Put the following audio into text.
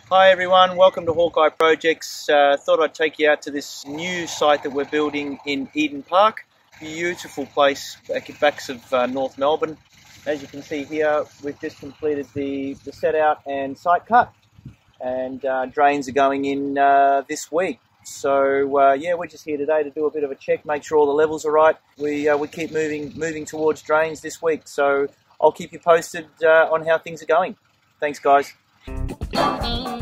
Hi everyone, welcome to Hawkeye Projects. Thought I'd take you out to this new site that we're building in Eden Park. Beautiful place back at backs of North Melbourne. As you can see here, we've just completed the set out and site cut, and drains are going in this week. So yeah, we're just here today to do a bit of a check, make sure all the levels are right. We keep moving towards drains this week, so I'll keep you posted on how things are going. Thanks guys.